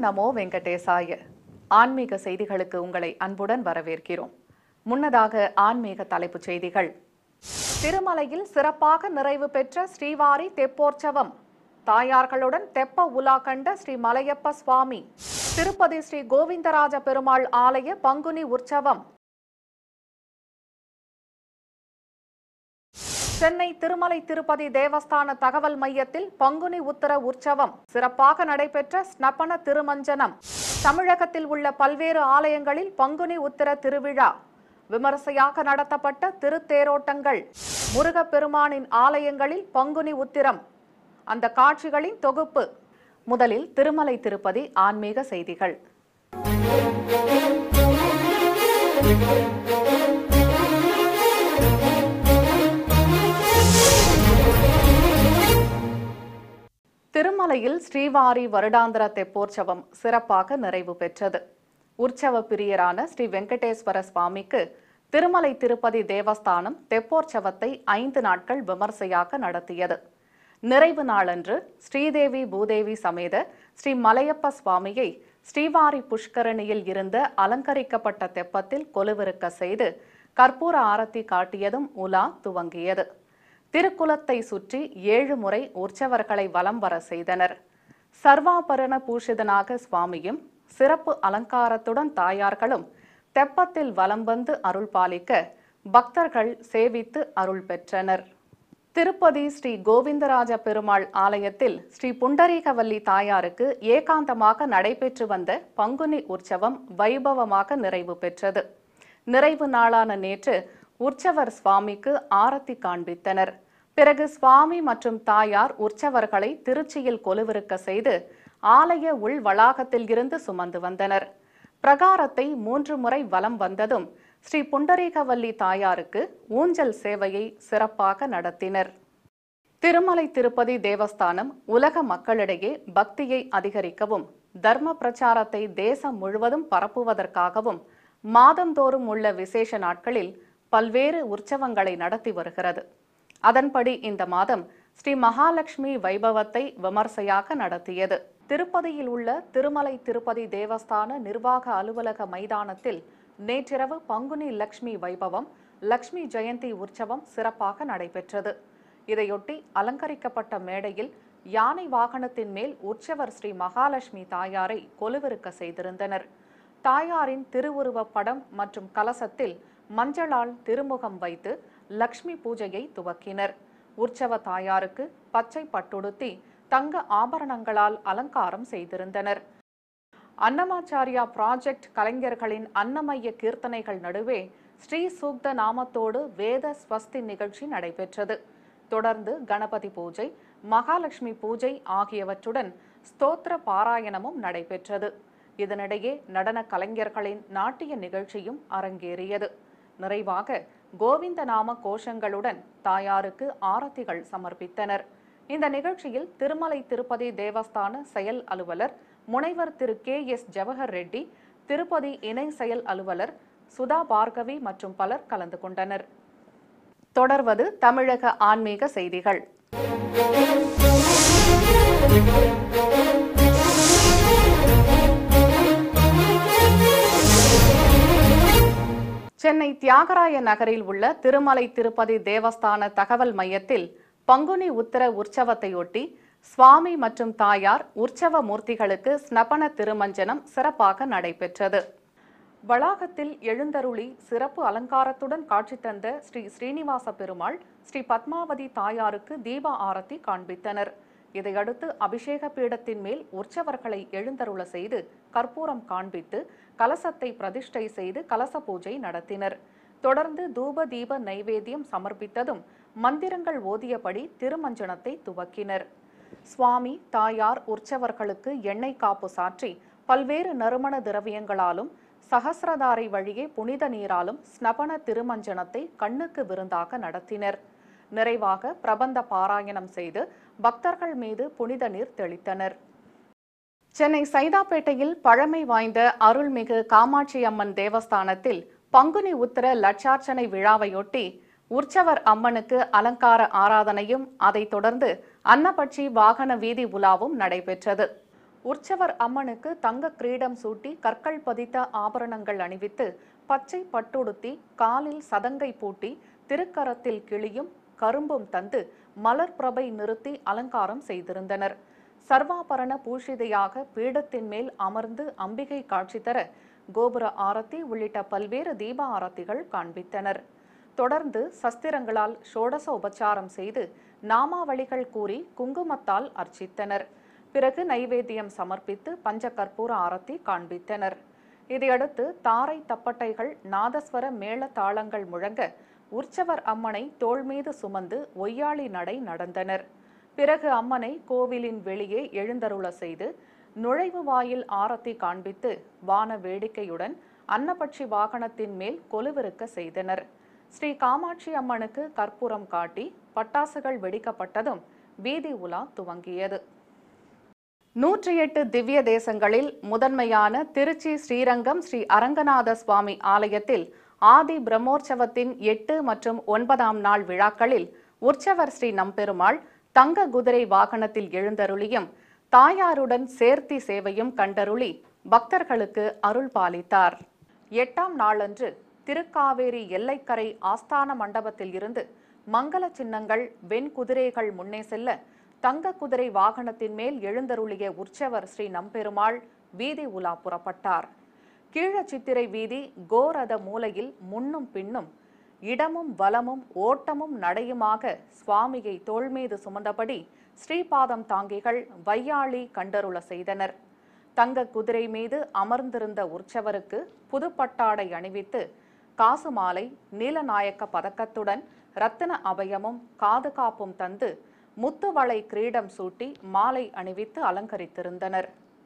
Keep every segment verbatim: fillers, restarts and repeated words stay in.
நமோ வெங்கடேசாய. ஆன்மீக செய்திகளுக்கு உங்களை அன்புடன் வரவேற்கிறோம். முன்னதாக ஆன்மீக தலைப்புச் செய்திகள். திருமலையில் சிறப்பாக நிறைவு பெற்ற ஸ்ரீவாரி தெப்போற்சவம். தாயார்களுடன் தெப்ப உலா கண்ட ஸ்ரீ மலையப்ப சுவாமி. திருப்பதி ஸ்ரீ கோவிந்தராஜ பெருமாள் ஆலய பங்குனி உற்சவம். சென்னை திருமலை திருப்பதி தேவஸ்தான தகவல் மையத்தில் பங்குனி உத்தர உற்சவம் சிறப்பாக நடைபெற்ற ஸ்நபன திருமஞ்சனம். தமிழகத்தில் உள்ள பல்வேறு ஆலயங்களில் பங்குனி உத்திர திருவிழா. விமரிசையாக நடத்தப்பட்ட திருத்தேரோட்டங்கள். முருகப்பெருமானின் ஆலயங்களில் பங்குனி உத்திரம். அந்த காட்சிகளின் தொகுப்பு. முதலில் திருமலை திருப்பதி ஆன்மீக செய்திகள். திருமலையில் ஸ்ரீவாரி வருடாந்திர தெப்போற்சவம் சிறப்பாக நிறைவு பெற்றது. உற்சவ பிரியரான ஸ்ரீ வெங்கடேஸ்வர சுவாமிக்கு திருமலை திருப்பதி தேவஸ்தானம் தெப்போற்சவத்தை ஐந்து நாட்கள் விமர்சையாக நடத்தியது. நிறைவு நாளன்று ஸ்ரீதேவி பூதேவி சமேத ஸ்ரீ மலையப்ப சுவாமியை ஸ்ரீவாரி புஷ்கரணியில் இருந்த அலங்கரிக்கப்பட்ட தெப்பத்தில் கொலுவிருக்க செய்து கற்பூர ஆரத்தி காட்டியதும் உலா துவங்கியது. திருக்குலத்தை சுற்றி ஏழு முறை உற்சவர்களை வலம் வர செய்தனர். சர்வாபரண பூஷிதனாக சுவாமியும் சிறப்பு அலங்காரத்துடன் தாயார்களும் தெப்பத்தில் வலம் வந்து அருள் பாலிக்க பக்தர்கள் சேவித்து அருள் பெற்றனர். திருப்பதி ஸ்ரீ கோவிந்தராஜ பெருமாள் ஆலயத்தில் ஸ்ரீ புண்டரீகவல்லி தாயாருக்கு ஏகாந்தமாக நடைபெற்று வந்த பங்குனி உற்சவம் வைபவமாக நிறைவு பெற்றது. நிறைவு நாளான நேற்று உற்சவர் சுவாமிக்கு ஆரத்தி காண்பித்தனர். பிறகு சுவாமி மற்றும் தாயார் உற்சவர்களை திருச்சியில் கொலுவிருக்க செய்து ஆலய உள் வளாகத்தில் இருந்து சுமந்து வந்தனர். பிரகாரத்தை மூன்று முறை வலம் வந்ததும் ஸ்ரீ புண்டரீகவல்லி தாயாருக்கு ஊஞ்சல் சேவையை சிறப்பாக நடத்தினர். திருமலை திருப்பதி தேவஸ்தானம் உலக மக்களிடையே பக்தியை அதிகரிக்கவும் தர்ம பிரச்சாரத்தை தேசம் முழுவதும் பரப்புவதற்காகவும் மாதந்தோறும் உள்ள விசேஷ நாட்களில் பல்வேறு உற்சவங்களை நடத்தி வருகிறது. அதன்படி இந்த மாதம் ஸ்ரீ மகாலட்சுமி வைபவத்தை விமர்சையாக நடத்தியது. திருப்பதியில் உள்ள திருமலை திருப்பதி தேவஸ்தான நிர்வாக அலுவலக மைதானத்தில் நேற்றிரவு பங்குனி லட்சுமி வைபவம், லட்சுமி ஜெயந்தி உற்சவம் சிறப்பாக நடைபெற்றது. இதையொட்டி அலங்கரிக்கப்பட்ட மேடையில் யானை வாகனத்தின் மேல் உற்சவர் ஸ்ரீ மகாலட்சுமி தாயாரை கொலுவிருக்க செய்திருந்தனர். தாயாரின் திருவுருவப் படம் மற்றும் கலசத்தில் மஞ்சளால் திருமுகம் வைத்து லக்ஷ்மி பூஜையை துவக்கினர். உற்சவ தாயாருக்கு பச்சை பட்டுடுத்தி தங்க ஆபரணங்களால் அலங்காரம் செய்திருந்தனர். அன்னமாச்சாரியா ப்ராஜெக்ட் கலைஞர்களின் அன்னமய கீர்த்தனைகள் நடுவே ஸ்ரீ சூக்த நாமத்தோடு வேத ஸ்வஸ்தி நிகழ்ச்சி நடைபெற்றது. தொடர்ந்து கணபதி பூஜை, மகாலட்சுமி பூஜை ஆகியவற்றுடன் ஸ்தோத்திர பாராயணமும் நடைபெற்றது. இதனிடையே நடன கலைஞர்களின் நாட்டிய நிகழ்ச்சியும் அரங்கேறியது. நிறைவாக கோவிந்த நாம கோஷங்களுடன் தாயாருக்கு ஆரத்திகள் சமர்ப்பித்தனர். இந்த நிகழ்ச்சியில் திருமலை திருப்பதி தேவஸ்தான செயல் அலுவலர் முனைவர் திரு கே எஸ் ஜவஹர் ரெட்டி, திருப்பதி இணை செயல் அலுவலர் சுதா பார்கவி மற்றும் பலர் கலந்து கொண்டனர். தொடர்வது தமிழக ஆன்மீக செய்திகள். சென்னை தியாகராய நகரில் உள்ள திருமலை திருப்பதி தேவஸ்தான தகவல் மையத்தில் பங்குனி உத்திர உற்சவத்தையொட்டி சுவாமி மற்றும் தாயார் உற்சவ மூர்த்திகளுக்கு ஸ்நபன திருமஞ்சனம் சிறப்பாக நடைபெற்றது. வளாகத்தில் எழுந்தருளி சிறப்பு அலங்காரத்துடன் காட்சி தந்த ஸ்ரீ ஸ்ரீனிவாச பெருமாள், ஸ்ரீ பத்மாவதி தாயாருக்கு தீப ஆரத்தி காண்பித்தனர். இதையடுத்து அபிஷேக பீடத்தின் மேல் உற்சவர்களை எழுந்தருள செய்து கற்பூரம் காண்பித்து கலசத்தை பிரதிஷ்டை செய்து கலச பூஜை நடத்தினர். தொடர்ந்து தூப தீப நைவேத்தியம் சமர்ப்பித்ததும் மந்திரங்கள் ஓதியபடி திருமஞ்சனத்தை துவக்கினர். சுவாமி தாயார் உற்சவர்களுக்கு எண்ணெய் காப்பு சாற்றி பல்வேறு நறுமண திரவியங்களாலும் சகசிரதாரை வழியே புனித நீராலும் ஸ்நபன திருமஞ்சனத்தை கண்ணுக்கு விருந்தாக நடத்தினர். நிறைவாக பிரபந்த பாராயணம் செய்து பக்தர்கள் மீது புனித நீர் தெளித்தனர். சென்னை சைதாப்பேட்டையில் பழமை வாய்ந்த அருள்மிகு காமாட்சி அம்மன் தேவஸ்தானத்தில் பங்குனி உத்திர லட்சார்ச்சனை விழாவையொட்டி உற்சவர் அம்மனுக்கு அலங்கார ஆராதனையும் அதைத் தொடர்ந்து அன்னபட்சி வாகன வீதி உலாவும் நடைபெற்றது. உற்சவர் அம்மனுக்கு தங்க கிரீடம் சூட்டி கற்கள் பதித்த ஆபரணங்கள் அணிவித்து பச்சை பட்டுடுத்தி காலில் சதங்கை பூட்டி திருக்கரத்தில் கிளியும் கரும்பும் தந்து மலர் பிரபை நிறுத்தி அலங்காரம் செய்திருந்தனர். சர்வாபரண பூஷிதையாக பீடத்தின் மேல் அமர்ந்து அம்பிகை காட்சி தர கோபுர ஆரத்தி உள்ளிட்ட பல்வேறு தீப ஆரத்திகள் காண்பித்தனர். தொடர்ந்து சஸ்திரங்களால் ஷோடச உபச்சாரம் செய்து நாமாவளிகள் கூறி குங்குமத்தால் அர்ச்சித்தனர். பிறகு நைவேத்தியம் சமர்ப்பித்து பஞ்ச கற்பூர ஆரத்தி காண்பித்தனர். இதையடுத்து தாரை தப்பட்டைகள் நாதஸ்வர மேள தாளங்கள் முழங்க உற்சவர் அம்மனை தோள் மீது சுமந்து ஒய்யாளி நடை நடந்தனர். பிறகு அம்மனை கோவிலின் வெளியே எழுந்தருள செய்து நுழைவு வாயில் ஆரத்தி காண்பித்து வான வேடிக்கையுடன் அன்னபட்சி வாகனத்தின் மேல் கொலுவிருக்க செய்தனர். ஸ்ரீ காமாட்சி அம்மனுக்கு கற்பூரம் காட்டி பட்டாசுகள் வெடிக்கப்பட்டதும் வீதி உலா துவங்கியது. நூற்றி எட்டு திவ்ய தேசங்களில் முதன்மையான திருச்சி ஸ்ரீரங்கம் ஸ்ரீ அரங்கநாத சுவாமி ஆலயத்தில் ஆதி பிரம்மோற்சவத்தின் எட்டு மற்றும் ஒன்பதாம் நாள் விழாக்களில் உற்சவர் ஸ்ரீ நம்பெருமாள் தங்க குதிரை வாகனத்தில் எழுந்தருளியும் தாயாருடன் சேர்த்தி சேவையும் கண்டருளி பக்தர்களுக்கு அருள் பாலித்தார். எட்டாம் நாளன்று திருக்காவேரி எல்லைக்கரை ஆஸ்தான மண்டபத்தில் இருந்து மங்கள சின்னங்கள் வெண்குதிரைகள் முன்னே செல்ல தங்க குதிரை வாகனத்தின் மேல் எழுந்தருளிய உற்சவர் ஸ்ரீ நம்பெருமாள் வீதி உலா புறப்பட்டார். கீழ சித்திரை வீதி கோரத மூலையில் முன்னும் பின்னும் இடமும் வலமும் ஓட்டமும் நடையுமாக சுவாமியை தோள் மீது சுமந்தபடி ஸ்ரீபாதம் தாங்கிகள் வையாளி கண்டருள செய்தனர். தங்க குதிரை மீது அமர்ந்திருந்த உற்சவருக்கு புதுப்பட்டாடை அணிவித்து காசு மாலை நீலநாயக்க பதக்கத்துடன் இரத்தின அபயமும் காது காப்பும் தந்து முத்துவளை கிரீடம் சூட்டி மாலை அணிவித்து அலங்கரித்திருந்தனர்.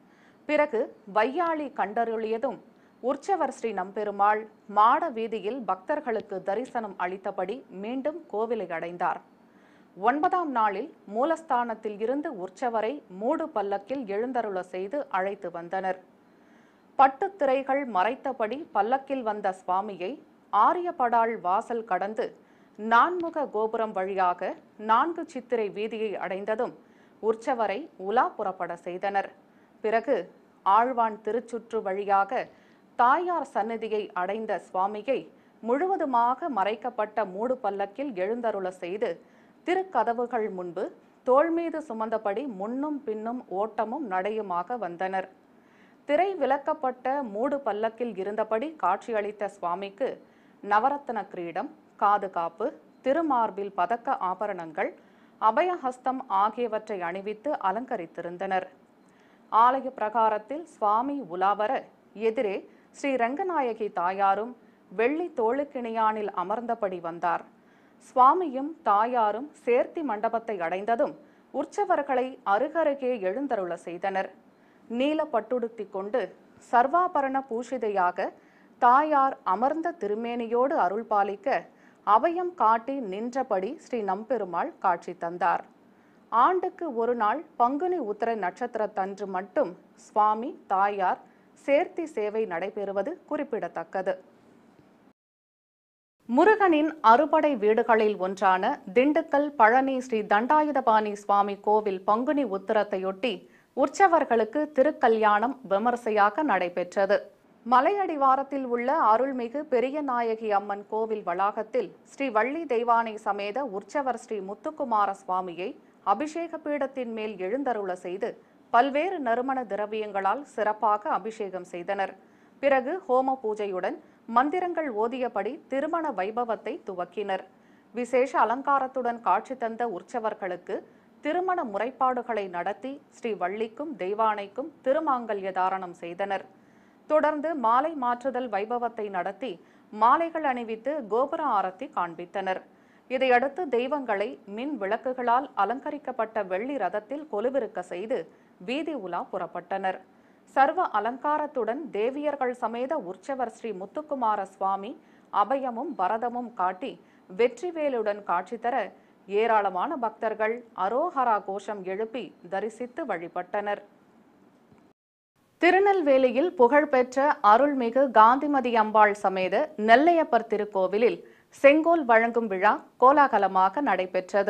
பிறகு வையாளி கண்டருளியதும் உற்சவர் ஸ்ரீ நம்பெருமாள் மாட வீதியில் பக்தர்களுக்கு தரிசனம் அளித்தபடி மீண்டும் கோவிலை அடைந்தார். ஒன்பதாம் நாளில் மூலஸ்தானத்தில் இருந்து உற்சவரை மூடு பல்லக்கில் எழுந்தருள செய்து அழைத்து வந்தனர். பட்டு திரைகள் மறைத்தபடி பல்லக்கில் வந்த சுவாமியை ஆரியப்படாள் வாசல் கடந்து நான்முக கோபுரம் வழியாக நான்கு சித்திரை வீதியை அடைந்ததும் உற்சவரை உலா புறப்பட செய்தனர். பிறகு ஆழ்வான் திருச்சுற்று வழியாக தாயார் சந்நிதியை அடைந்த சுவாமியை முழுவதுமாக மறைக்கப்பட்ட மூடு பல்லக்கில் எழுந்தருள செய்து திருக்கதவுகள் முன்பு தோள் மீது சுமந்தபடி முன்னும் பின்னும் ஓட்டமும் நடையுமாக வந்தனர். திரை விலக்கப்பட்ட மூடு பல்லக்கில் இருந்தபடி காட்சியளித்த சுவாமிக்கு நவரத்ன கிரீடம், காது காப்பு, திருமார்பில் பதக்க ஆபரணங்கள், அபயஹஸ்தம் ஆகியவற்றை அணிவித்து அலங்கரித்திருந்தனர். ஆலய பிரகாரத்தில் சுவாமி உலாவர எதிரே ஸ்ரீ ரங்கநாயகி தாயாரும் வெள்ளி தோளுக்கிணியானில் அமர்ந்தபடி வந்தார். சுவாமியும் தாயாரும் சேர்த்தி மண்டபத்தை அடைந்ததும் உற்சவர்களை அருகருகே எழுந்தருள செய்தனர். நீல பட்டுடுத்தி கொண்டு சர்வாபரண பூஷிதையாக தாயார் அமர்ந்த திருமேனியோடு அருள் பாலிக்க அபயம் காட்டி நின்றபடி ஸ்ரீ நம்பெருமாள் காட்சி தந்தார். ஆண்டுக்கு ஒரு நாள் பங்குனி உத்தர நட்சத்திரத்தன்று மட்டும் சுவாமி தாயார் சேர்த்தி சேவை நடைபெறுவது குறிப்பிடத்தக்கது. முருகனின் அறுபடை வீடுகளில் ஒன்றான திண்டுக்கல் பழனி ஸ்ரீ தண்டாயுதபாணி சுவாமி கோவில் பங்குனி உத்திரத்தையொட்டி உற்சவர்களுக்கு திருக்கல்யாணம் விமர்சையாக நடைபெற்றது. மலையடிவாரத்தில் உள்ள அருள்மிகு பெரிய நாயகி அம்மன் கோவில் வளாகத்தில் ஸ்ரீ வள்ளி தெய்வானை சமேத உற்சவர் ஸ்ரீ முத்துக்குமார சுவாமியை அபிஷேக பீடத்தின் மேல் எழுந்தருள செய்து பல்வேறு நறுமண திரவியங்களால் சிறப்பாக அபிஷேகம் செய்தனர். பிறகு ஹோம பூஜையுடன் மந்திரங்கள் ஓதியபடி திருமண வைபவத்தை துவக்கினர். விசேஷ அலங்காரத்துடன் காட்சி தந்த உற்சவர்களுக்கு திருமண முறைப்பாடுகளை நடத்தி ஸ்ரீ வள்ளிக்கும் தெய்வானைக்கும் திருமாங்கல்ய தாரணம் செய்தனர். தொடர்ந்து மாலை மாற்றுதல் வைபவத்தை நடத்தி மாலைகள் அணிவித்து கோபுர ஆரத்தி காண்பித்தனர். இதையடுத்து தெய்வங்களை மின் விளக்குகளால் அலங்கரிக்கப்பட்ட வெள்ளி ரதத்தில் கொலுவிருக்க செய்து வீதி உலா புறப்பட்டனர். சர்வ அலங்காரத்துடன் தேவியர்கள் சமேத உற்சவர் ஸ்ரீ முத்துக்குமார சுவாமி அபயமும் பரதமும் காட்டி வெற்றிவேலுடன் காட்சி தர ஏராளமான பக்தர்கள் அரோஹரா கோஷம் எழுப்பி தரிசித்து வழிபட்டனர். திருநெல்வேலியில் புகழ்பெற்ற அருள்மிகு காந்திமதி அம்பாள் சமேத நெல்லையப்பர் திருக்கோவிலில் செங்கோல் வழங்கும் விழா கோலாகலமாக நடைபெற்றது.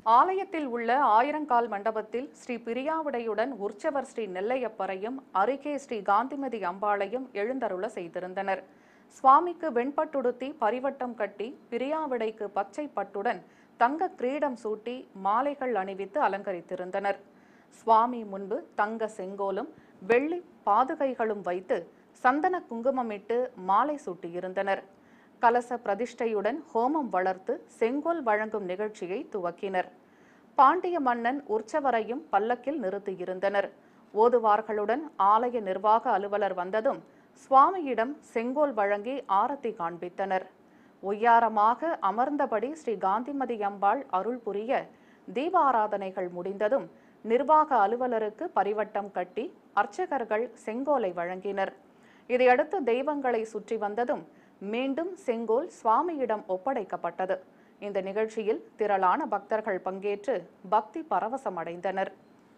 ஆலயத்தில் உள்ள ஆயிரங்கால் மண்டபத்தில் ஸ்ரீ பிரியாவிடையுடன் உற்சவர் ஸ்ரீ நெல்லையப்பரையும் அருகே ஸ்ரீ காந்திமதி அம்பாளையும் எழுந்தருள செய்திருந்தனர். சுவாமிக்கு வெண்பட்டுடுத்தி பரிவட்டம் கட்டி பிரியாவிடைக்கு பச்சை பட்டுடன் தங்க கிரீடம் சூட்டி மாலைகள் அணிவித்து அலங்கரித்திருந்தனர். சுவாமி முன்பு தங்க செங்கோலும் வெள்ளி பாதுகைகளும் வைத்து சந்தன குங்குமமிட்டு மாலை சூட்டியிருந்தனர். கலச பிரதிஷ்டையுடன் ஹோமம் வளர்த்து செங்கோல் வழங்கும் நிகழ்ச்சியை துவக்கினர். பாண்டிய மன்னன் உற்சவரையும் பல்லக்கில் நிறுத்தியிருந்தனர். ஓதுவார்களுடன் ஆலய நிர்வாக அலுவலர் வந்ததும் சுவாமியிடம் செங்கோல் வழங்கி ஆரத்தி காண்பித்தனர். ஒய்யாரமாக அமர்ந்தபடி ஸ்ரீ காந்திமதி அம்பாள் அருள் புரிய தீபாராதனைகள் முடிந்ததும் நிர்வாக அலுவலருக்கு பரிவட்டம் கட்டி அர்ச்சகர்கள் செங்கோலை வழங்கினர். இதையடுத்து தெய்வங்களை சுற்றி வந்ததும் மீண்டும் செங்கோல் சுவாமியிடம் ஒப்படைக்கப்பட்டது. இந்த நிகழ்ச்சியில் திரளான பக்தர்கள் பங்கேற்று பக்தி பரவசமடைந்தனர்.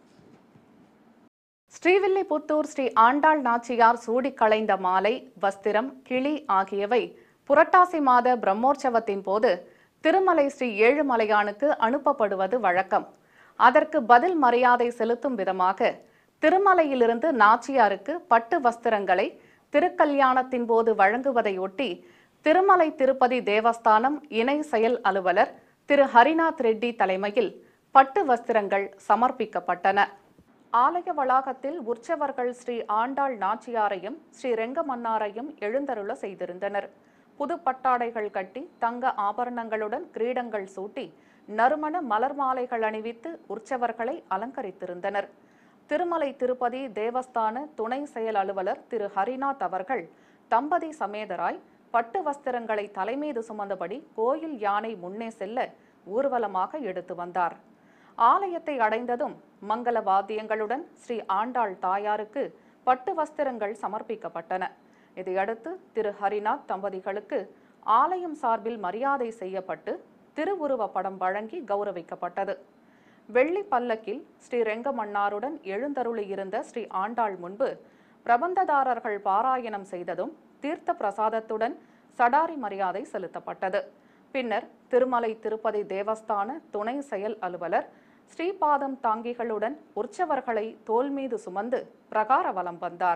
ஸ்ரீவில்லிபுத்தூர் ஸ்ரீ ஆண்டாள் நாச்சியார் சூடி களைந்த மாலை, வஸ்திரம், கிளி ஆகியவை புரட்டாசி மாத பிரம்மோற்சவத்தின் போது திருமலை ஸ்ரீ ஏழுமலையானுக்கு அனுப்பப்படுவது வழக்கம். அதற்கு பதில் மரியாதை செலுத்தும் விதமாக திருமலையிலிருந்து நாச்சியாருக்கு பட்டு வஸ்திரங்களை திருக்கல்யாணத்தின் போது வழங்குவதையொட்டி திருமலை திருப்பதி தேவஸ்தானம் இணை செயல் அலுவலர் திரு ஹரிநாத் ரெட்டி தலைமையில் பட்டு வஸ்திரங்கள் சமர்ப்பிக்கப்பட்டன. ஆலய வளாகத்தில் உற்சவர்கள் ஸ்ரீ ஆண்டாள் நாச்சியாரையும் ஸ்ரீ ரெங்கமன்னாரையும் எழுந்தருள செய்திருந்தனர். புது பட்டாடைகள் கட்டி தங்க ஆபரணங்களுடன் கிரீடங்கள் சூட்டி நறுமண மலர் மாலைகள் அணிவித்து உற்சவர்களை அலங்கரித்திருந்தனர். திருமலை திருப்பதி தேவஸ்தான துணை செயல் அலுவலர் திரு ஹரிநாத் அவர்கள் தம்பதி சமேதராய் பட்டு வஸ்திரங்களை தலைமீது சுமந்தபடி கோயில் யானை முன்னே செல்ல ஊர்வலமாக எடுத்து வந்தார். ஆலயத்தை அடைந்ததும் மங்கள வாத்தியங்களுடன் ஸ்ரீ ஆண்டாள் தாயாருக்கு பட்டு வஸ்திரங்கள் சமர்ப்பிக்கப்பட்டன. இதையடுத்து திரு ஹரிநாத் தம்பதிகளுக்கு ஆலயம் சார்பில் மரியாதை செய்யப்பட்டு திருவுருவ படம் வழங்கி கௌரவிக்கப்பட்டது. வெள்ளி பல்லக்கில் ஸ்ரீ ரெங்கமன்னாருடன் எழுந்தருளியிருந்த ஸ்ரீ ஆண்டாள் முன்பு பிரபந்ததாரர்கள் பாராயணம் செய்ததும் தீர்த்த பிரசாதத்துடன் சடாரி மரியாதை செலுத்தப்பட்டது. பின்னர் திருமலை திருப்பதி தேவஸ்தான துணை செயல் அலுவலர் ஸ்ரீபாதம் தாங்கிகளுடன் உற்சவர்களை தோல் மீது சுமந்து பிரகார வலம் வந்தார்.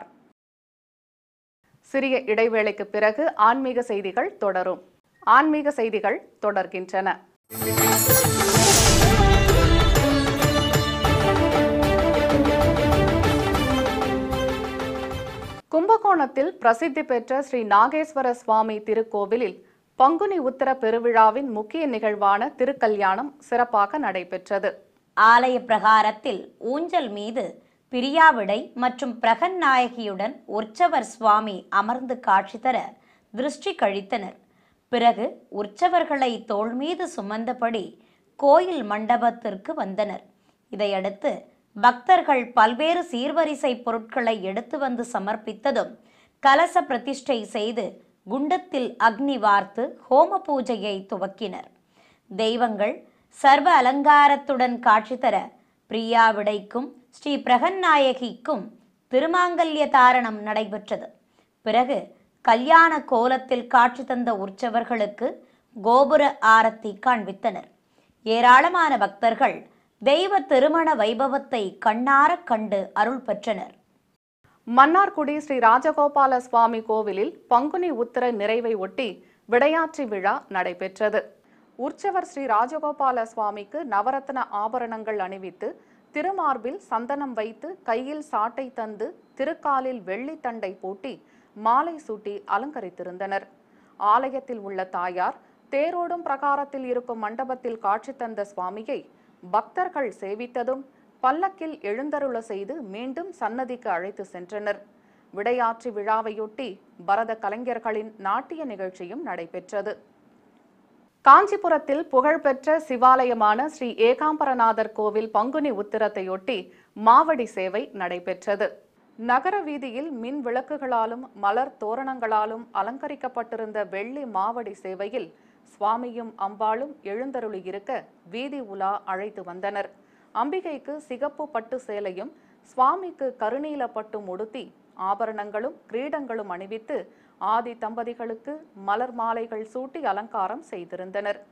சிறிய இடைவேளைக்கு பிறகு ஆன்மீக செய்திகள் தொடரும். ஆன்மீக செய்திகள் தொடர்கின்றன. கும்பகோணத்தில் பிரசித்தி பெற்ற ஸ்ரீ நாகேஸ்வர சுவாமி திருக்கோவிலில் பங்குனி உத்திர பெருவிழாவின் முக்கிய நிகழ்வான திருக்கல்யாணம் சிறப்பாக நடைபெற்றது. ஆலய பிரகாரத்தில் ஊஞ்சல் மீது பிரியாவிடை மற்றும் பிரகன்நாயகியுடன் உற்சவர் சுவாமி அமர்ந்து காட்சி தர திருஷ்டி கழித்தனர். பிறகு உற்சவர்களை தோள் மீது சுமந்தபடி கோயில் மண்டபத்திற்கு வந்தனர். இதையடுத்து பக்தர்கள் பல்வேறு சீர்வரிசை பொருட்களை எடுத்து வந்து சமர்ப்பித்ததும் கலச பிரதிஷ்டை செய்து குண்டத்தில் அக்னி வார்த்து ஹோம பூஜையை துவக்கினர். தெய்வங்கள் சர்வ அலங்காரத்துடன் காட்சி தர பிரியாவிடைக்கும் ஸ்ரீ பிரகன்நாயகிக்கும் திருமாங்கல்ய தாரணம் நடைபெற்றது. பிறகு கல்யாண கோலத்தில் காட்சி தந்த உற்சவர்களுக்கு கோபுர ஆரத்தி காண்பித்தனர். ஏராளமான பக்தர்கள் தெய்வ திருமண வைபவத்தை கண்ணார கண்டு அருள் பெற்றனர். மன்னார்குடி ஸ்ரீ ராஜகோபால சுவாமி கோவிலில் பங்குனி உத்திர நிறைவை ஒட்டி விடையாற்றி விழா நடைபெற்றது. உற்சவர் ஸ்ரீ ராஜகோபால சுவாமிக்கு நவரத்ன ஆபரணங்கள் அணிவித்து திருமார்பில் சந்தனம் வைத்து கையில் சாட்டை தந்து திருக்காலில் வெள்ளித்தண்டை பூட்டி மாலை சூட்டி அலங்கரித்திருந்தனர். ஆலயத்தில் உள்ள தாயார் தேரோடும் பிரகாரத்தில் இருக்கும் மண்டபத்தில் காட்சி தந்த சுவாமியை பக்தர்கள் சேவித்ததும் பல்லக்கில் எழுந்தருள செய்து மீண்டும் சன்னதிக்கு அழைத்து சென்றனர். விடையாற்றி விழாவையொட்டி பரத கலைஞர்களின் நாட்டிய நிகழ்ச்சியும் நடைபெற்றது. காஞ்சிபுரத்தில் புகழ்பெற்ற சிவாலயமான ஸ்ரீ ஏகாம்பரநாதர் கோவில் பங்குனி உத்திரத்தையொட்டி மாவடி சேவை நடைபெற்றது. நகர வீதியில் மின் விளக்குகளாலும் மலர் தோரணங்களாலும் அலங்கரிக்கப்பட்டிருந்த வெள்ளி மாவடி சேவையில் சுவாமியும் அம்பாளும் எழுந்தருளியிருக்க வீதி உலா அழைத்து வந்தனர். அம்பிகைக்கு சிகப்பு பட்டு சேலையும் சுவாமிக்கு கருநீல பட்டும் உடுத்தி ஆபரணங்களும் கிரீடங்களும் அணிவித்து ஆதி தம்பதிகளுக்கு மலர் மாலைகள் சூட்டி அலங்காரம் செய்திருந்தனர்.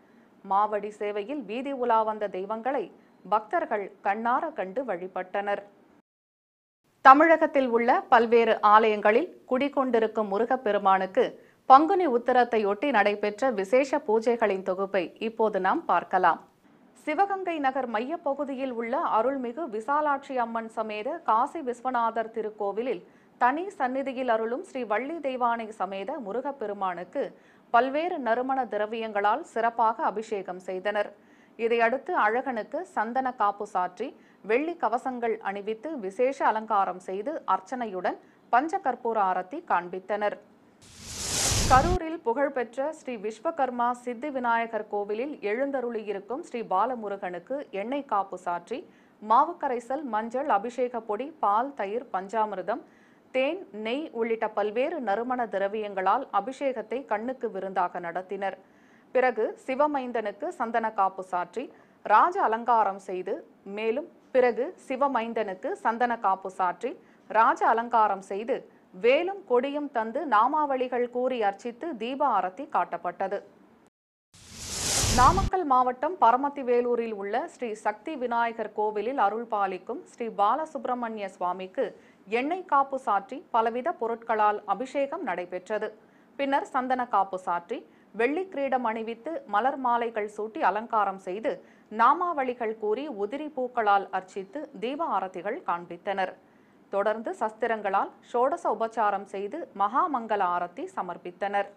மாவடி சேவையில் வீதி உலா வந்த தெய்வங்களை பக்தர்கள் கண்ணார கண்டு வழிபட்டனர். தமிழகத்தில் உள்ள பல்வேறு ஆலயங்களில் குடிகொண்டிருக்கும் முருகப்பெருமானுக்கு பங்குனி உத்திரத்தையொட்டி நடைபெற்ற விசேஷ பூஜைகளின் தொகுப்பை இப்போது நாம் பார்க்கலாம். சிவகங்கை நகர் மையப்பகுதியில் உள்ள அருள்மிகு விசாலாட்சி அம்மன் சமேத காசி விஸ்வநாதர் திருக்கோவிலில் தனி சந்நிதியில் அருளும் ஸ்ரீ வள்ளி தெய்வானை சமேத முருகப்பெருமானுக்கு பல்வேறு நறுமண திரவியங்களால் சிறப்பாக அபிஷேகம் செய்தனர். இதையடுத்து அழகனுக்கு சந்தன காப்பு சாற்றி வெள்ளி கவசங்கள் அணிவித்து விசேஷ அலங்காரம் செய்து அர்ச்சனையுடன் பஞ்ச கற்பூர ஆரத்தி காண்பித்தனர். கரூரில் புகழ்பெற்ற ஸ்ரீ விஸ்வகர்மா சித்தி விநாயகர் கோவிலில் எழுந்தருளியிருக்கும் ஸ்ரீ பாலமுருகனுக்கு எண்ணெய் காப்பு சாற்றி மாவு கரைசல், மஞ்சள், அபிஷேக பொடி, பால், தயிர், பஞ்சாமிர்தம், தேன், நெய் உள்ளிட்ட பல்வேறு நறுமண திரவியங்களால் அபிஷேகத்தை கண்ணுக்கு விருந்தாக நடத்தினர். பிறகு சிவமைந்தனுக்கு சந்தன காப்பு சாற்றி ராஜ அலங்காரம் செய்து மேலும் பிறகு சிவமைந்தனுக்கு சந்தன காப்பு சாற்றி ராஜ அலங்காரம் செய்து வேலும் கொடியும் தந்து நாமாவளிகள் கூறி அர்ச்சித்து தீப ஆரத்தி காட்டப்பட்டது. நாமக்கல் மாவட்டம் பரமத்திவேலூரில் உள்ள ஸ்ரீ சக்தி விநாயகர் கோவிலில் அருள் பாலிக்கும் ஸ்ரீ பாலசுப்பிரமணிய சுவாமிக்கு எண்ணெய் காப்பு சாற்றி பலவித பொருட்களால் அபிஷேகம் நடைபெற்றது. பின்னர் சந்தன காப்பு சாற்றி வெள்ளி கிரீடம் அணிவித்து மலர் மாலைகள் சூட்டி அலங்காரம் செய்து நாமாவளிகள் கூறி உதிரி பூக்களால் அர்ச்சித்து தீப ஆரத்திகள் காண்பித்தனர். தொடர்ந்து சஸ்திரங்களால் ஷோடச உபச்சாரம் செய்து மகாமங்கல ஆரத்தி சமர்ப்பித்தனர்.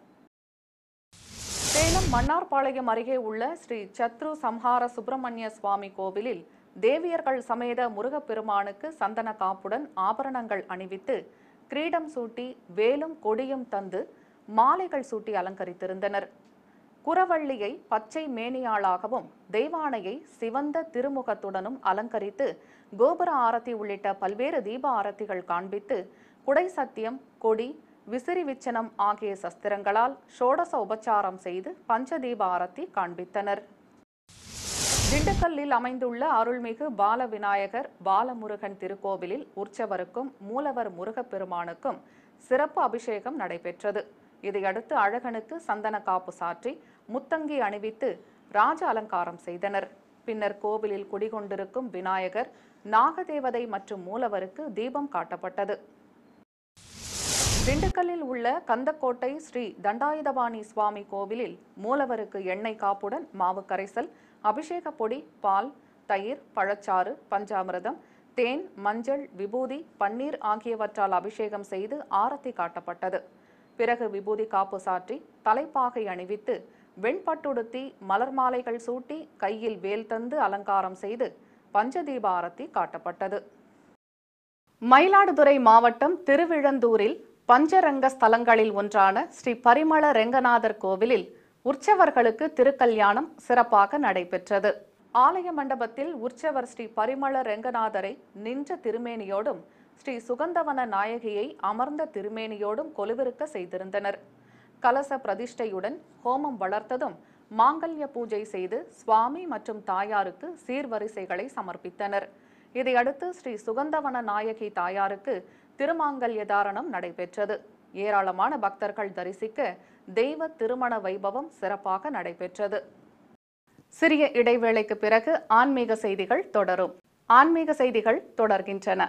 சேலம் மன்னார்பாளையம் அருகே உள்ள ஸ்ரீ சத்ரு சம்ஹார சுப்பிரமணிய சுவாமி கோவிலில் தேவியர்கள் சமேத முருகப்பெருமானுக்கு சந்தன காப்புடன் ஆபரணங்கள் அணிவித்து கிரீடம் சூட்டி வேலும் கொடியும் தந்து மாலைகள் சூட்டி அலங்கரித்திருந்தனர். குரவள்ளியை பச்சை மேனியாளாகவும் தெய்வானையை சிவந்த திருமுகத்துடனும் அலங்கரித்து கோபுர ஆரத்தி உள்ளிட்ட பல்வேறு தீப ஆரத்திகள் காண்பித்து குடை சத்தியம், கொடி, விசிறி விச்சனம் ஆகிய சஸ்திரங்களால் ஷோடச உபச்சாரம் செய்து பஞ்சதீப ஆரத்தி காண்பித்தனர். திண்டுக்கல்லில் அமைந்துள்ள அருள்மிகு பால விநாயகர் பாலமுருகன் திருக்கோவிலில் உற்சவருக்கும் மூலவர் முருகப்பெருமானுக்கும் சிறப்பு அபிஷேகம் நடைபெற்றது. இதையடுத்து அழகனுக்கு சந்தன காப்பு சாற்றி முத்தங்கி அணிவித்து ராஜ அலங்காரம் செய்தனர். பின்னர் கோவிலில் குடிகொண்டிருக்கும் விநாயகர், நாகதேவதை மற்றும் மூலவருக்கு தீபம் காட்டப்பட்டது. திண்டுக்கல்லில் உள்ள கந்தக்கோட்டை ஸ்ரீ தண்டாயுதபாணி சுவாமி கோவிலில் மூலவருக்கு எண்ணெய் காப்புடன் மாவு கரைசல், அபிஷேக பொடி, பால், தயிர், பழச்சாறு, பஞ்சாமிர்தம், தேன், மஞ்சள், விபூதி, பன்னீர் ஆகியவற்றால் அபிஷேகம் செய்து ஆரத்தி காட்டப்பட்டது. பிறகு விபூதி காப்பு சாற்றி தலைப்பாகை அணிவித்து வெண்பட்டுடுத்தி மலர் மாலைகள் சூட்டி கையில் வேல் தந்து அலங்காரம் செய்து பஞ்சதீப ஆரத்தி காட்டப்பட்டது. மயிலாடுதுறை மாவட்டம் திருவிழந்தூரில் பஞ்சரங்க ஸ்தலங்களில் ஒன்றான ஸ்ரீ பரிமள ரெங்கநாதர் கோவிலில் உற்சவர்களுக்கு திருக்கல்யாணம் சிறப்பாக நடைபெற்றது. ஆலய மண்டபத்தில் உற்சவர் ஸ்ரீ பரிமள ரெங்கநாதரை நின்ற திருமேனியோடும் ஸ்ரீ சுகந்தவன நாயகியை அமர்ந்த திருமேனியோடும் கொலுவிருக்க செய்திருந்தனர். கலச பிரதிஷ்டையுடன் ஹோமம் வளர்த்ததும் மாங்கல்ய பூஜை செய்து சுவாமி மற்றும் தாயாருக்கு சீர்வரிசைகளை சமர்ப்பித்தனர். இதையடுத்து ஸ்ரீ சுகந்தவன நாயகி தாயாருக்கு திருமாங்கல்ய தாரணம் நடைபெற்றது. ஏராளமான பக்தர்கள் தரிசிக்க தெய்வ திருமண வைபவம் சிறப்பாக நடைபெற்றது. சிறிய இடைவேளைக்கு பிறகு ஆன்மீக செய்திகள் தொடரும். ஆன்மீக செய்திகள் தொடர்கின்றன.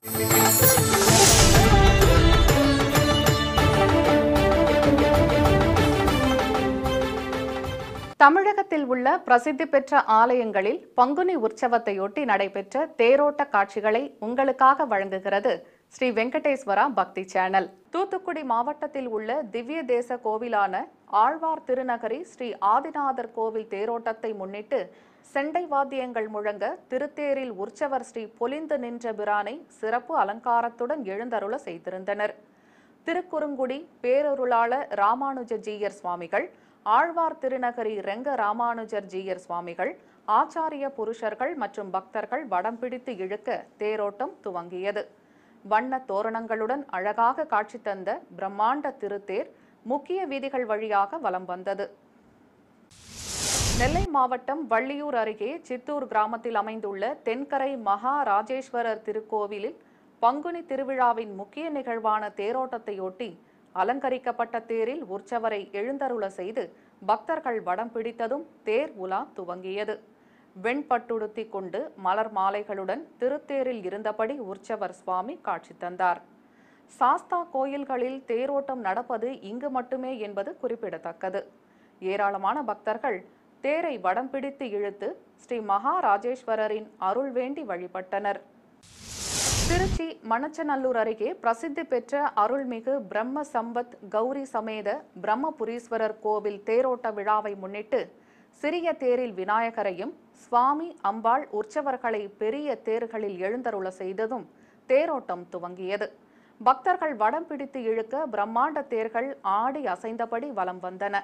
தமிழகத்தில் உள்ள பிரசித்தி பெற்ற ஆலயங்களில் பங்குனி உற்சவத்தையொட்டி நடைபெற்ற தேரோட்ட காட்சிகளை உங்களுக்காக வழங்குகிறது ஸ்ரீ வெங்கடேஸ்வரா பக்தி சேனல். தூத்துக்குடி மாவட்டத்தில் உள்ள திவ்ய தேச கோவிலான ஆழ்வார் திருநகரி ஸ்ரீ ஆதிநாதர் கோவில் தேரோட்டத்தை முன்னிட்டு செண்டை வாத்தியங்கள் முழங்க திருத்தேரில் உற்சவர் ஸ்ரீ பொலிந்து நின்ற பிரானை சிறப்பு அலங்காரத்துடன் எழுந்தருள செய்திருந்தனர். திருக்குறுங்குடி பேரருளாளர் ராமானுஜ ஜீயர் சுவாமிகள், ஆழ்வார் திருநகரி ரெங்க ராமானுஜர் ஜீயர் சுவாமிகள், ஆச்சாரிய புருஷர்கள் மற்றும் பக்தர்கள் வடம் பிடித்து இழுக்க தேரோட்டம் துவங்கியது. வண்ண தோரணங்களுடன் அழகாக காட்சி தந்த பிரம்மாண்ட திருத்தேர் முக்கிய வீதிகள் வழியாக வலம் வந்தது. நெல்லை மாவட்டம் வள்ளியூர் அருகே சித்தூர் கிராமத்தில் அமைந்துள்ள தென்கரை மகா ராஜேஸ்வரர் திருக்கோவிலில் பங்குனி திருவிழாவின் முக்கிய நிகழ்வான தேரோட்டத்தையொட்டி அலங்கரிக்கப்பட்ட தேரில் உற்சவரை எழுந்தருள செய்து பக்தர்கள் வடம் பிடித்ததும் தேர் உலா துவங்கியது. வெண்பட்டுடுத்தி கொண்டு மலர் மாலைகளுடன் திருத்தேரில் இருந்தபடி உற்சவர் சுவாமி காட்சி தந்தார். சாஸ்தா கோயில்களில் தேரோட்டம் நடப்பது இங்கு மட்டுமே என்பது குறிப்பிடத்தக்கது. ஏராளமான பக்தர்கள் தேரை வடம் பிடித்து இழுத்து ஸ்ரீ மகாராஜேஸ்வரரின் அருள் வேண்டி வழிபட்டனர். திருச்சி மணச்சநல்லூர் அருகே பிரசித்தி பெற்ற அருள்மிகு பிரம்ம சம்பத் கௌரி சமேத பிரம்மபுரீஸ்வரர் கோவில் தேரோட்ட விழாவை முன்னிட்டு சிறிய தேரில் விநாயகரையும் சுவாமி அம்பாள் உற்சவர்களை பெரிய தேர்களில் எழுந்தருள செய்ததும் தேரோட்டம் துவங்கியது. பக்தர்கள் வடம் பிடித்து இழுக்க பிரம்மாண்ட தேர்கள் ஆடி அசைந்தபடி வலம் வந்தன.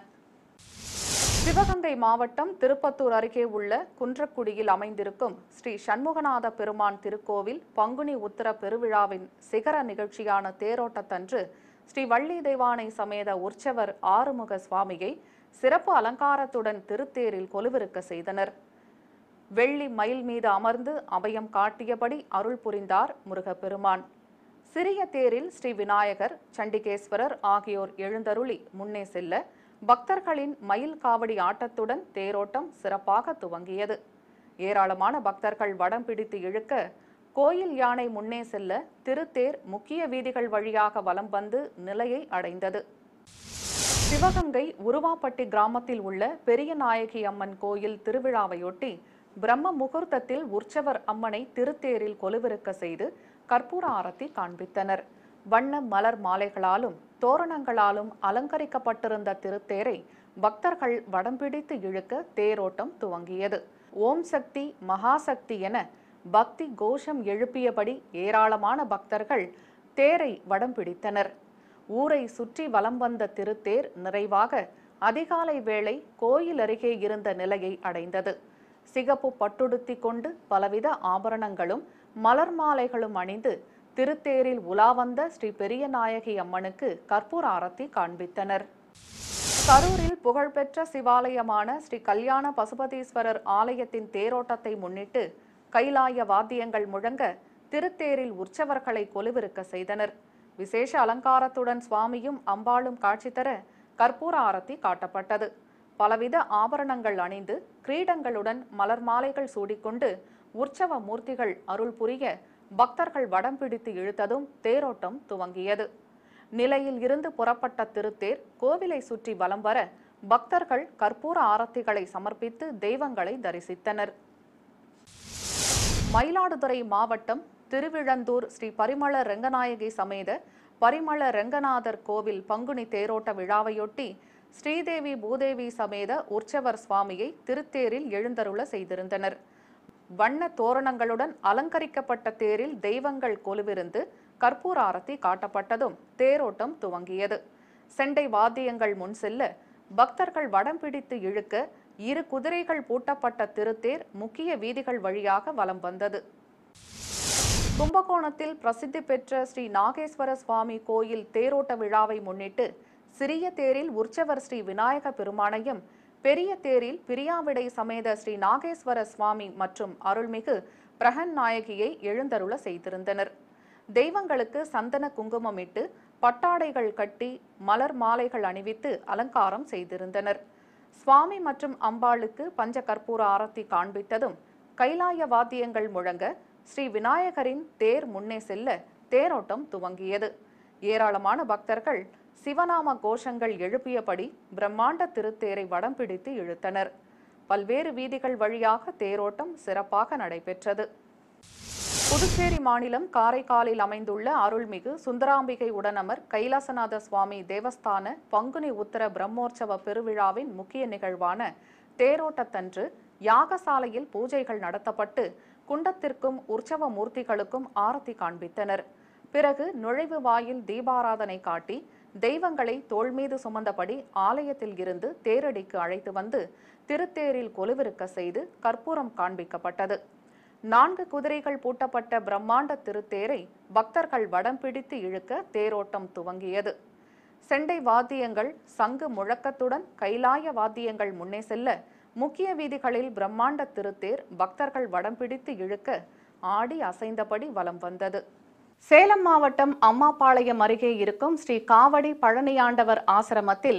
சிவகங்கை மாவட்டம் திருப்பத்தூர் அருகே உள்ள குன்றக்குடியில் அமைந்திருக்கும் ஸ்ரீ சண்முகநாத பெருமான் திருக்கோவில் பங்குனி உத்திர பெருவிழாவின் சிகர நிகழ்ச்சியான தேரோட்டத்தன்று ஸ்ரீ வள்ளி தெய்வானை சமேத உற்சவர் ஆறுமுக சுவாமியை சிறப்பு அலங்காரத்துடன் திருத்தேரில் கொலுவிருக்க செய்தனர். வெள்ளி மயில் மீது அமர்ந்து அபயம் காட்டியபடி அருள் புரிந்தார் முருகப்பெருமான். சிறிய தேரில் ஸ்ரீ விநாயகர், சண்டிகேஸ்வரர் ஆகியோர் எழுந்தருளி முன்னே செல்ல பக்தர்களின் மயில் காவடி ஆட்டத்துடன் தேரோட்டம் சிறப்பாக துவங்கியது. ஏராளமான பக்தர்கள் வடம் பிடித்து இழுக்க கோயில் யானை முன்னே செல்ல திருத்தேர் முக்கிய வீதிகள் வழியாக வலம் வந்து நிலையை அடைந்தது. சிவகங்கை உருவாப்பட்டி கிராமத்தில் உள்ள பெரிய நாயகி அம்மன் கோயில் திருவிழாவையொட்டி பிரம்ம முகூர்த்தத்தில் உற்சவர் அம்மனை திருத்தேரில் கொலுவிருக்க செய்து கற்பூர ஆரத்தி காண்பித்தனர். வண்ண மலர் மாலைகளாலும் தோரணங்களாலும் அலங்கரிக்கப்பட்டிருந்த திருத்தேரை பக்தர்கள் வடம் பிடித்து இழுக்க தேரோட்டம் துவங்கியது. ஓம் சக்தி மகாசக்தி என பக்தி கோஷம் எழுப்பியபடி ஏராளமான பக்தர்கள் தேரை வடம் பிடித்தனர். ஊரை சுற்றி வலம் வந்த திருத்தேர் நிறைவாக அதிகாலை வேளை கோயில் அருகே இருந்த நிலையை அடைந்தது. சிகப்பு பட்டுடுத்தி கொண்டு பலவித ஆபரணங்களும் மலர் மாலைகளும் அணிந்து திருத்தேரில் உலா வந்த ஸ்ரீ பெரிய நாயகி அம்மனுக்கு கற்பூர ஆரத்தி காண்பித்தனர். கரூரில் புகழ்பெற்ற சிவாலயமான ஸ்ரீ கல்யாண பசுபதீஸ்வரர் ஆலயத்தின் தேரோட்டத்தை முன்னிட்டு கைலாய வாத்தியங்கள் முழங்க திருத்தேரில் உற்சவர்களை கொலுவிருக்க செய்தனர். விசேஷ அலங்காரத்துடன் சுவாமியும் அம்பாளும் காட்சி தர கற்பூர ஆரத்தி காட்டப்பட்டது. பலவித ஆபரணங்கள் அணிந்து கிரீடங்களுடன் மலர் மாலைகள் சூடிக்கொண்டு உற்சவ மூர்த்திகள் அருள் புரிய பக்தர்கள் வடம் பிடித்து இழுத்ததும் தேரோட்டம் துவங்கியது. நிலையில் இருந்து புறப்பட்ட திருத்தேர் கோவிலை சுற்றி வலம் வர பக்தர்கள் கற்பூர ஆரத்திகளை சமர்ப்பித்து தெய்வங்களை தரிசித்தனர். மயிலாடுதுறை மாவட்டம் திருவிழந்தூர் ஸ்ரீ பரிமள ரங்கநாயகி சமேத பரிமள ரங்கநாதர் கோவில் பங்குனி தேரோட்ட விழாவையொட்டி ஸ்ரீதேவி பூதேவி சமேத உற்சவர் சுவாமியை திருத்தேரில் எழுந்தருள செய்திருந்தனர். வண்ண தோரணங்களுடன் அலங்கரிக்கப்பட்ட தேரில் தெய்வங்கள் கொலுவிருந்து கற்பூர ஆரத்தி காட்டப்பட்டதும் தேரோட்டம் துவங்கியது. செண்டை வாத்தியங்கள் முன் செல்ல பக்தர்கள் வடம் பிடித்து இழுக்க இரு குதிரைகள் பூட்டப்பட்ட திருத்தேர் முக்கிய வீதிகள் வழியாக வலம் வந்தது. கும்பகோணத்தில் பிரசித்தி பெற்ற ஸ்ரீ நாகேஸ்வர சுவாமி கோயில் தேரோட்ட விழாவை முன்னிட்டு சிறிய தேரில் உற்சவர் ஸ்ரீ விநாயக பெருமானையும், பெரிய தேரில் பிரியாவிடை சமேத ஸ்ரீ நாகேஸ்வர சுவாமி மற்றும் அருள்மிகு பிரகன் நாயகியை எழுந்தருள செய்திருந்தனர். தெய்வங்களுக்கு சந்தன குங்குமமிட்டு பட்டாடைகள் கட்டி மலர் மாலைகள் அணிவித்து அலங்காரம் செய்திருந்தனர். சுவாமி மற்றும் அம்பாளுக்கு பஞ்ச கற்பூர ஆரத்தி காண்பித்ததும் கைலாய வாத்தியங்கள் முழங்க ஸ்ரீ விநாயகரின் தேர் முன்னே செல்ல தேரோட்டம் துவங்கியது. ஏராளமான பக்தர்கள் சிவநாம கோஷங்கள் எழுப்பியபடி பிரம்மாண்ட திருத்தேரை வடம் பிடித்து இழுத்தனர். பல்வேறு வீதிகள் வழியாக தேரோட்டம் சிறப்பாக நடைபெற்றது. புதுச்சேரி மாநிலம் காரைக்காலில் அமைந்துள்ள அருள்மிகு சுந்தராம்பிகை உடனமர் கைலாசநாத சுவாமி தேவஸ்தான பங்குனி உத்தர பிரம்மோற்சவ பெருவிழாவின் முக்கிய நிகழ்வான தேரோட்டத்தன்று யாகசாலையில் பூஜைகள் நடத்தப்பட்டு குண்டத்திற்கும் உற்சவ மூர்த்திகளுக்கும் ஆரத்தி காண்பித்தனர். பிறகு நுழைவு வாயில் தீபாராதனை காட்டி தெய்வங்களை தோள் மீது சுமந்தபடி ஆலயத்தில் இருந்து தேரடிக்கு அழைத்து வந்து திருத்தேரில் கொலுவிருக்க செய்து கற்பூரம் காண்பிக்கப்பட்டது. நான்கு குதிரைகள் பூட்டப்பட்ட பிரம்மாண்ட திருத்தேரை பக்தர்கள் வடம் பிடித்து இழுக்க தேரோட்டம் துவங்கியது. செண்டை வாத்தியங்கள் சங்கு முழக்கத்துடன் கைலாய வாத்தியங்கள் முன்னே செல்ல முக்கிய வீதிகளில் பிரம்மாண்ட திருத்தேர் பக்தர்கள் வடம் பிடித்து இழுக்க ஆடி அசைந்தபடி வலம் வந்தது. சேலம் மாவட்டம் அம்மாபாளையம் அருகே இருக்கும் ஸ்ரீ காவடி பழனியாண்டவர் ஆசிரமத்தில்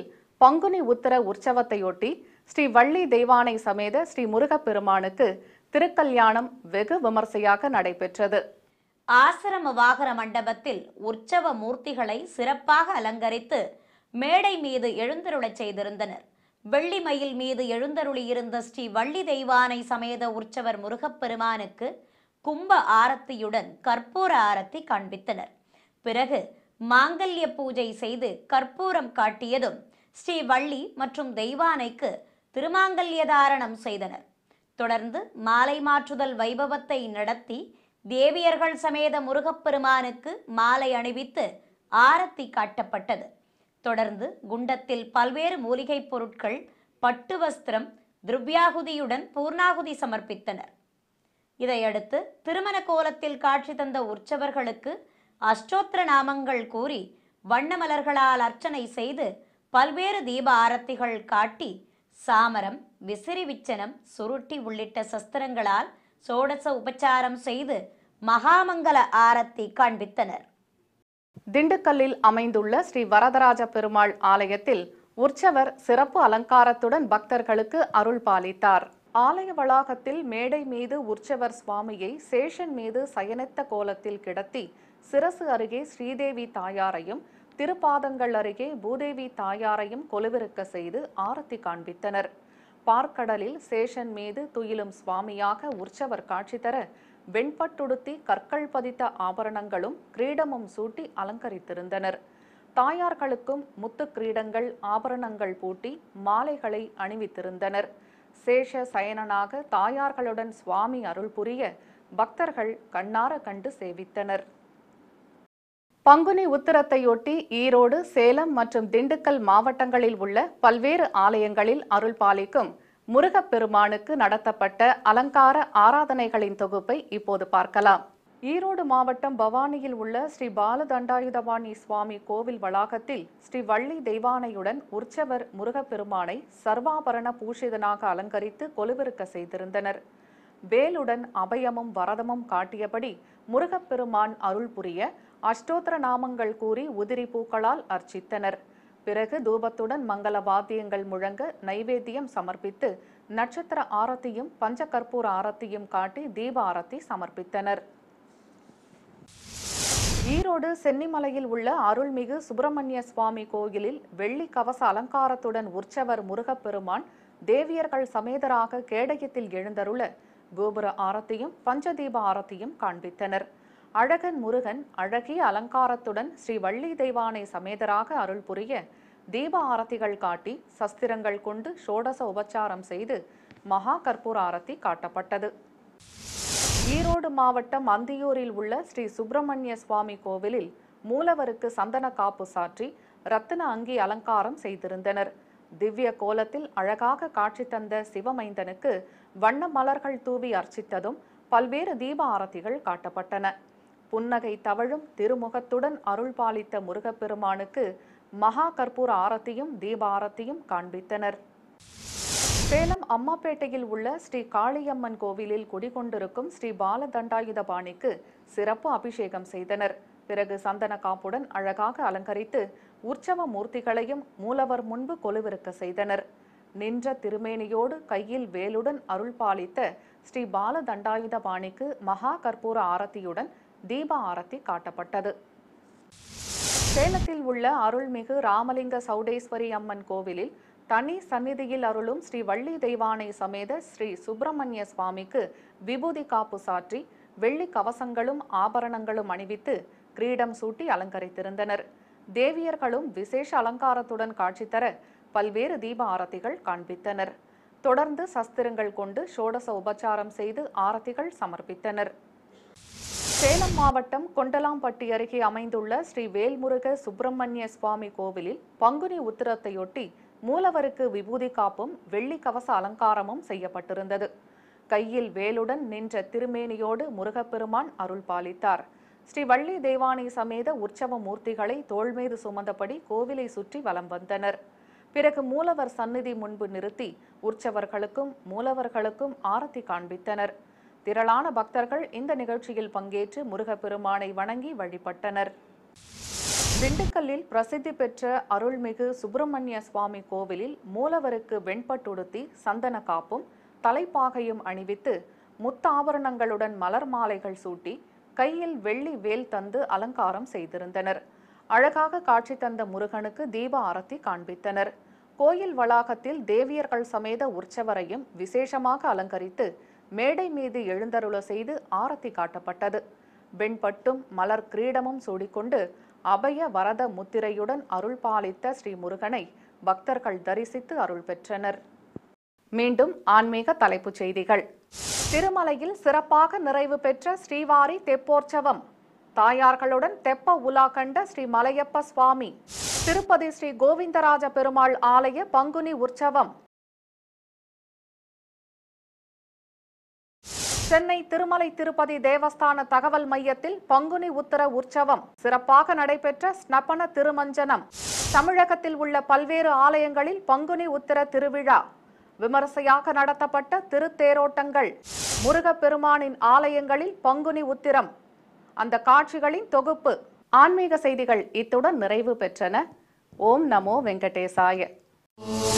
பங்குனி உத்தர உற்சவத்தையொட்டி ஸ்ரீ வள்ளி தெய்வானை சமேத ஸ்ரீ முருகப்பெருமானுக்கு திருக்கல்யாணம் வெகு விமர்சையாக நடைபெற்றது. ஆசிரம வாகன மண்டபத்தில் உற்சவ மூர்த்திகளை சிறப்பாக அலங்கரித்து மேடை மீது எழுந்தருளச் செய்திருந்தனர். வெள்ளி மயில் மீது எழுந்தருளியிருந்த ஸ்ரீ வள்ளி தெய்வானை சமேத உற்சவர் முருகப்பெருமானுக்கு கும்ப ஆரத்தியுடன் கற்பூர ஆரத்தி காண்பித்தனர். பிறகு மாங்கல்ய பூஜை செய்து கற்பூரம் காட்டியதும் ஸ்ரீ வள்ளி மற்றும் தெய்வானைக்கு திருமாங்கல்ய தாரணம் செய்தனர். தொடர்ந்து மாலை மாற்றுதல் வைபவத்தை நடத்தி தேவியர்கள் சமேத முருகப்பெருமானுக்கு மாலை அணிவித்து ஆரத்தி காட்டப்பட்டது. தொடர்ந்து குண்டத்தில் பல்வேறு மூலிகைப் பொருட்கள், பட்டு வஸ்திரம், திரவியாகுதியுடன் பூர்ணாகுதி சமர்ப்பித்தனர். இதையடுத்து திருமண கோலத்தில் காட்சி தந்த உற்சவர்களுக்கு அஷ்டோத்திர நாமங்கள் கூறி வண்ண மலர்களால் அர்ச்சனை செய்து பல்வேறு தீப ஆரத்திகள் காட்டி சாமரம், விசிறி விச்சனம், சுருட்டி உள்ளிட்ட சஸ்திரங்களால் சோடச உபச்சாரம் செய்து மகாமங்கல ஆரத்தி காண்பித்தனர். திண்டுக்கல்லில் அமைந்துள்ள ஸ்ரீ வரதராஜ பெருமாள் ஆலயத்தில் உற்சவர் சிறப்பு அலங்காரத்துடன் பக்தர்களுக்கு அருள் பாலித்தார். ஆலய வளாகத்தில் மேடை மீது உற்சவர் சுவாமியை சேஷன் மீது சயனித்த கோலத்தில் கிடத்தி சிரசு அருகே ஸ்ரீதேவி தாயாரையும் திருப்பாதங்கள் அருகே பூதேவி தாயாரையும் கொலுவிருக்க செய்து ஆரத்தி காண்பித்தனர். பார்க்கடலில் சேஷன் மீது துயிலும் சுவாமியாக உற்சவர் காட்சி தர வெண்பட்டுடுத்தி கற்கள் பதித்த ஆபரணங்களும் கிரீடமும் சூட்டி அலங்கரித்திருந்தனர். தாயார்களுக்கும் முத்து கிரீடங்கள், ஆபரணங்கள் பூட்டி மாலைகளை அணிவித்திருந்தனர். சேஷ சயனனாக தாயார்களுடன் சுவாமி அருள் புரிய பக்தர்கள் கண்ணார கண்டு சேவித்தனர். பங்குனி உத்திரத்தையொட்டி ஈரோடு, சேலம் மற்றும் திண்டுக்கல் மாவட்டங்களில் உள்ள பல்வேறு ஆலயங்களில் அருள் பாலிக்கும் முருகப்பெருமானுக்கு நடத்தப்பட்ட அலங்கார ஆராதனைகளின் தொகுப்பை இப்போது பார்க்கலாம். ஈரோடு மாவட்டம் பவானியில் உள்ள ஸ்ரீ பாலதண்டாயுதபாணி சுவாமி கோவில் வளாகத்தில் ஸ்ரீ வள்ளி தெய்வானையுடன் உற்சவர் முருகப்பெருமானை சர்வாபரண பூஷிதனாக அலங்கரித்து கொலுவிருக்க செய்திருந்தனர். வேலுடன் அபயமும் வரதமும் காட்டியபடி முருகப்பெருமான் அருள் புரிய அஷ்டோத்திர நாமங்கள் கூறி உதிரி பூக்களால் அர்ச்சித்தனர். பிறகு தூபத்துடன் மங்கள வாத்தியங்கள் முழங்க நைவேத்தியம் சமர்ப்பித்து நட்சத்திர ஆரத்தியும் பஞ்சகற்பூர ஆரத்தியும் காட்டி தீப ஆரத்தி சமர்ப்பித்தனர். ஈரோடு சென்னிமலையில் உள்ள அருள்மிகு சுப்பிரமணிய சுவாமி கோயிலில் வெள்ளி கவச அலங்காரத்துடன் உற்சவர் முருகப்பெருமான் தேவியர்கள் சமேதராக கேடயத்தில் எழுந்தருள கோபுர ஆரத்தியும் பஞ்சதீப ஆரத்தியும் காண்பித்தனர். அழகன் முருகன் அழகிய அலங்காரத்துடன் ஸ்ரீ வள்ளி தெய்வானை சமேதராக அருள் புரிய தீப ஆரத்திகள் காட்டி சஸ்திரங்கள் கொண்டு ஷோடச உபச்சாரம் செய்து மகா கற்பூர ஆரத்தி காட்டப்பட்டது. ஈரோடு மாவட்டம் அந்தியூரில் உள்ள ஸ்ரீ சுப்பிரமணிய சுவாமி கோவிலில் மூலவருக்கு சந்தன காப்பு சாற்றி ரத்தின அங்கி அலங்காரம் செய்திருந்தனர். திவ்ய கோலத்தில் அழகாக காட்சி தந்த சிவமைந்தனுக்கு வண்ண மலர்கள் தூவி அர்ச்சித்ததும் பல்வேறு தீப ஆரத்திகள் காட்டப்பட்டன. புன்னகை தவழும் திருமுகத்துடன் அருள் பாலித்த முருகப்பெருமானுக்கு மகா கற்பூர ஆரத்தியும் தீப ஆரத்தியும் காண்பித்தனர். சேலம் அம்மாப்பேட்டையில் உள்ள ஸ்ரீ காளியம்மன் கோவிலில் குடிகொண்டிருக்கும் ஸ்ரீ பாலதண்டாயுதபாணிக்கு சிறப்பு அபிஷேகம் செய்தனர். பிறகு சந்தன காப்புடன் அழகாக அலங்கரித்து உற்சவ மூர்த்திகளையும் மூலவர் முன்பு கொலுவிருக்க செய்தனர். நின்ற திருமேனியோடு கையில் வேலுடன் அருள் பாலித்த ஸ்ரீ பாலதண்டாயுதபாணிக்கு மகா கற்பூர ஆரத்தியுடன் தீப ஆரத்தி காட்டப்பட்டது. சேலத்தில் உள்ள அருள்மிகு ராமலிங்க சௌடேஸ்வரி அம்மன் கோவிலில் தனி சந்நிதியில் அருளும் ஸ்ரீ வள்ளி தெய்வானை சமேத ஸ்ரீ சுப்பிரமணிய சுவாமிக்கு விபூதி காப்பு சாற்றி வெள்ளி கவசங்களும் ஆபரணங்களும் அணிவித்து கிரீடம் சூட்டி அலங்கரித்திருந்தனர். தேவியர்களும் விசேஷ அலங்காரத்துடன் காட்சி தர பல்வேறு தீப ஆரத்திகள் காண்பித்தனர். தொடர்ந்து சஸ்திரங்கள் கொண்டு ஷோடச உபச்சாரம் செய்து ஆரத்திகள் சமர்ப்பித்தனர். சேலம் மாவட்டம் கொண்டலாம்பட்டி அருகே அமைந்துள்ள ஸ்ரீ வேல்முருக சுப்பிரமணிய சுவாமி கோவிலில் பங்குனி உத்திரத்தையொட்டி மூலவருக்கு விபூதி காப்பும் வெள்ளி கவச அலங்காரமும் செய்யப்பட்டிருந்தது. கையில் வேலுடன் நின்ற திருமேனியோடு முருகப்பெருமான் அருள் பாலித்தார். ஸ்ரீ வள்ளி தெய்வானை சமேத உற்சவ மூர்த்திகளை தோள் மீது சுமந்தபடி கோவிலை சுற்றி வலம் வந்தனர். பிறகு மூலவர் சந்நிதி முன்பு நிறுத்தி உற்சவர்களுக்கும் மூலவர்களுக்கும் ஆரத்தி காண்பித்தனர். திரளான பக்தர்கள் இந்த நிகழ்ச்சியில் பங்கேற்று முருகப்பெருமானை வணங்கி வழிபட்டனர். திண்டுக்கல்லில் பிரசித்தி பெற்ற அருள்மிகு சுப்பிரமணிய சுவாமி கோவிலில் மூலவருக்கு வெண்பட்டுடுத்தி சந்தன காப்பும் தலைப்பாகையும் அணிவித்து முத்தாபரணங்களுடன் மலர் மாலைகள் சூட்டி கையில் வெள்ளி வேல் தந்து அலங்காரம் செய்திருந்தனர். அழகாக காட்சி தந்த முருகனுக்கு தீப ஆரத்தி காண்பித்தனர். கோயில் வளாகத்தில் தேவியர்கள் சமேத உற்சவரையும் விசேஷமாக அலங்கரித்து மேடை மீது எழுந்தருள செய்து ஆரத்தி காட்டப்பட்டது. வெண்பட்டும் மலர் கிரீடமும் சூடிக்கொண்டு அபய வரத முத்திரையுடன் அருள் பாலித்த ஸ்ரீ முருகனை பக்தர்கள் தரிசித்து அருள் பெற்றனர். மீண்டும் ஆன்மீக தலைப்புச் செய்திகள். திருமலையில் சிறப்பாக நிறைவு பெற்ற ஸ்ரீவாரி தெப்போற்சவம். தாயார்களுடன் தெப்ப உலா கண்ட ஸ்ரீ மலையப்ப சுவாமி. திருப்பதி ஸ்ரீ கோவிந்தராஜ பெருமாள் ஆலய பங்குனி உற்சவம். சென்னை திருமலை திருப்பதி தேவஸ்தான தகவல் மையத்தில் பங்குனி உத்தர உற்சவம் சிறப்பாக நடைபெற்ற ஸ்நபன திருமஞ்சனம். தமிழகத்தில் உள்ள பல்வேறு ஆலயங்களில் பங்குனி உத்திர திருவிழா. விமரிசையாக நடத்தப்பட்ட திருத்தேரோட்டங்கள். முருகப்பெருமானின் ஆலயங்களில் பங்குனி உத்திரம். அந்த காட்சிகளின் தொகுப்பு. ஆன்மீக செய்திகள் இத்துடன் நிறைவு பெற்றன. ஓம் நமோ வெங்கடேசாய.